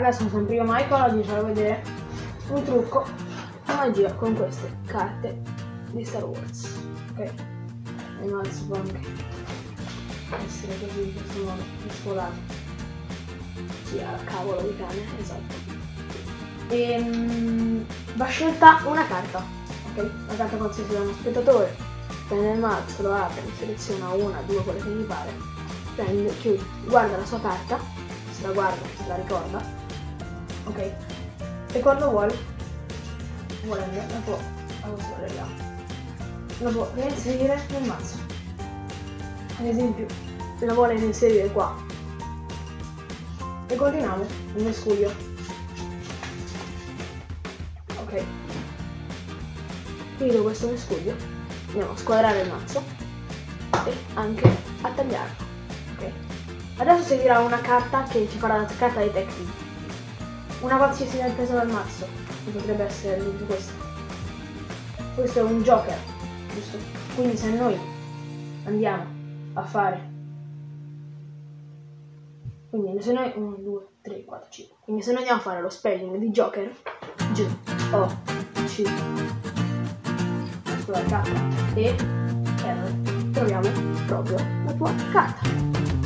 ragazzi, sono prima Michael, oggi vi farò vedere un trucco di magia con queste carte di Star Wars. Ok, e non si può anche essere così in questo modo, mescolato. Sì, al cavolo di cane, esatto. E va scelta una carta, ok? La carta qualsiasi da uno spettatore, prende il mazzo, lo apre, seleziona una, due, quelle che gli pare, prende, chiude, guarda la sua carta, se la guarda, se la ricorda, ok? E quando vuole la può, la può reinserire nel mazzo. Ad esempio, la vuole reinserire qua. E continuiamo il mescuglio. Ok. Finito questo mescuglio, andiamo a squadrare il mazzo e anche a tagliarlo. Ok. Adesso seguirà una carta che ci farà la carta dei tecnici. Una qualsiasi nel peso del mazzo, che potrebbe essere ad esempio questo. Questo è un joker, giusto? Quindi se noi andiamo a fare, quindi se noi 1, 2, 3, 4, 5, quindi se noi andiamo a fare lo spelling di joker, G, O, C, sulla carta E, R, troviamo proprio la tua carta.